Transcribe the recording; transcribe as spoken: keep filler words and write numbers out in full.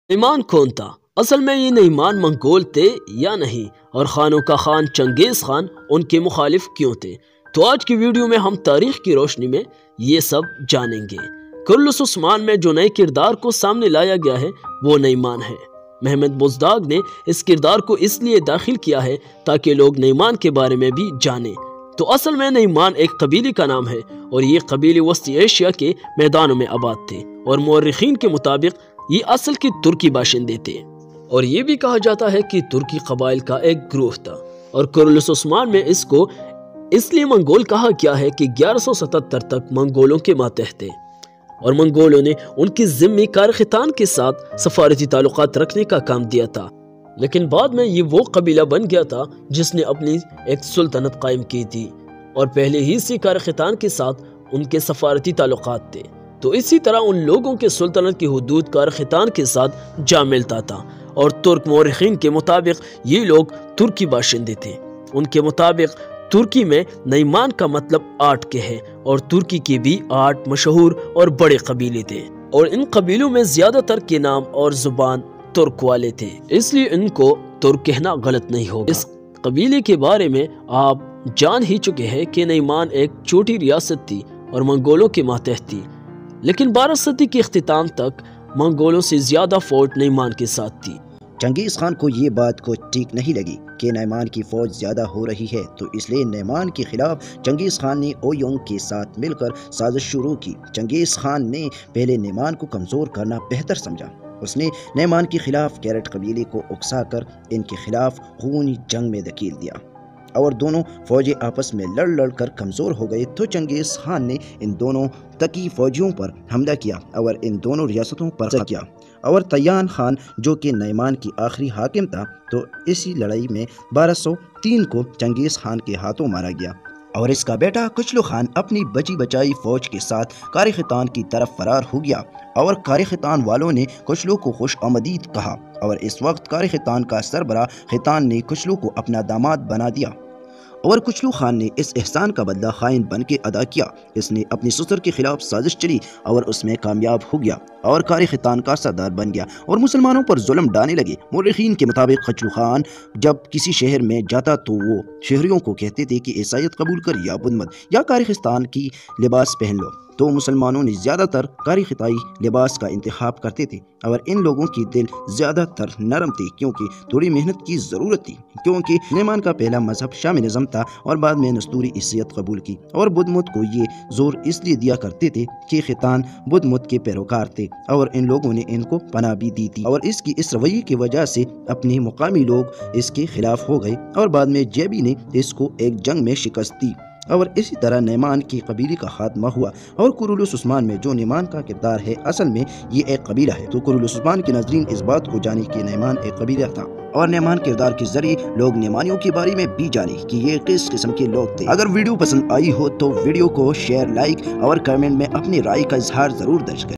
نعمان کون تھا؟ اصل میں یہ نعمان منگول تھے یا نہیں، اور خانوں کا خان چنگیز خان ان کے مخالف کیوں تھے؟ تو آج کی ویڈیو میں ہم تاریخ کی روشنی میں یہ سب جانیں گے۔ کرولوس عثمان میں جو نئے کردار کو سامنے لایا گیا ہے وہ نعمان ہے۔ محمد بزدار نے اس کردار کو اس لیے داخل کیا ہے تاکہ لوگ نعمان کے بارے میں بھی جانیں۔ تو اصل میں نعمان ایک قبیلے کا نام ہے، اور یہ قبیلے وسطی ایشیا کے میدانوں میں آباد تھے، اور مورخین کے مطابق یہ اصل کے ترکی باشندے تھے، اور یہ بھی کہا جاتا ہے کہ ترکی قبائل کا ایک گروہ تھا۔ اور کرولوس عثمان میں اس کو اس لیے منگول کہا گیا ہے کہ گیارہ سو ستتر تک منگولوں کے ماتحت تھے، اور منگولوں نے ان کی ذمہ کارختان کے ساتھ سفارتی تعلقات رکھنے کا کام دیا تھا، لیکن بعد میں یہ وہ قبیلہ بن گیا تھا جس نے اپنی ایک سلطنت قائم کی تھی، اور پہلے ہی سے کارختان کے ساتھ ان کے سفارتی تعلقات تھے۔ تو اسی طرح ان لوگوں کے سلطنت کی حدود کارختان کے ساتھ جا ملتا تھا، اور ترک مورخین کے مطابق یہ لوگ ترکی باشندے تھے۔ ان کے مطابق ترکی میں نعمان کا مطلب آٹھ کے ہے، اور ترکی کے بھی آٹھ مشہور اور بڑے قبیلے تھے، اور ان قبیلوں میں زیادہ تر کے نام اور زبان ترک والے تھے، اس لیے ان کو ترک کہنا غلط نہیں ہوگا۔ اس قبیلے کے بارے میں آپ جان ہی چکے ہیں کہ نعمان ایک چھوٹی ریاست تھی اور منگولوں کے ماتحت تھی، لیکن بارہ صدی کے اختتام تک منگولوں سے زیادہ فوج نعمان کے ساتھ تھی۔ چنگیز خان کو یہ بات کو ٹھیک نہیں لگی کہ نعمان کی فوج زیادہ ہو رہی ہے، تو اس لیے نعمان کے خلاف چنگیز خان نے اویونگ کے ساتھ مل کر سازش شروع کی۔ چنگیز خان نے پہلے نعمان کو کمزور کرنا بہتر سمجھا۔ اس نے نعمان کے خلاف کیرٹ قبیلے کو اکسا کر ان کے خلاف خونی جنگ میں دھکیل دیا، اور دونوں فوجیں آپس میں لڑ لڑ کر کمزور ہو گئے۔ تو چنگیز خان نے ان دونوں تکی فوجیوں پر حملہ کیا اور ان دونوں ریاستوں پر قبضہ کیا، اور تیان خان جو کہ نعمان کی آخری حاکم تھا، تو اسی لڑائی میں بارہ سو تین کو چنگیز خان کے ہاتھوں مارا گیا، اور اس کا بیٹا کچلو خان اپنی بچی بچائی فوج کے ساتھ کارختان کی طرف فرار ہو گیا، اور کارختان والوں نے کچلو کو خوش آمدید کہا، اور اس وقت کارختان کا سربراہ خیتان نے کچلو کو اپنا داماد بنا دیا، اور کچلو خان نے اس احسان کا بدلہ خائن بن کے ادا کیا۔ اس نے اپنی سسر کے خلاف سازش چلی اور اس میں کامیاب ہو گیا، اور کارختان کا سردار بن گیا، اور مسلمانوں پر ظلم ڈھانے لگے۔ مورخین کے مطابق کچلو خان جب کسی شہر میں جاتا تو وہ شہریوں کو کہتے تھے کہ عیسائیت قبول کر یا بدھ مت یا کارختان کی لباس پہن لو، تو مسلمانوں نے زیادہ تر کارختائی لباس کا انتخاب کرتے تھے، اور ان لوگوں کی دل زیادہ تر نرم تھے کیونکہ تھوڑی محنت کی ضرورت تھی، کیونکہ نعمان کا پہلا مذہب شامنزم تھا، اور بعد میں نستوری عیسائیت قبول کی، اور بدھ مت کو یہ زور اس لیے دیا کرتے تھے کہ خیتان بدھ مت کے پیروکار تھے، اور ان لوگوں نے ان کو پناہ بھی دی تھی، اور اس کی اس رویے کی وجہ سے اپنے مقامی لوگ اس کے خلاف ہو گئے، اور بعد میں جیبی نے اس کو ایک جنگ میں شکست دی، اور اسی طرح نعمان کی قبیلے کا خاتمہ ہوا۔ اور کرولوس عثمان میں جو نعمان کا کردار ہے، اصل میں یہ ایک قبیلہ ہے۔ تو کرولوس عثمان کے ناظرین اس بات کو جانے کہ نعمان ایک قبیلہ تھا، اور نعمان کردار کے ذریعے لوگ نعمانیوں کے بارے میں بھی جانے کہ یہ کس قسم کے لوگ تھے۔ اگر ویڈیو پسند آئی ہو تو ویڈیو کو شیئر، لائک اور کمنٹ میں اپنی رائے کا اظہار ضرور درج کریں۔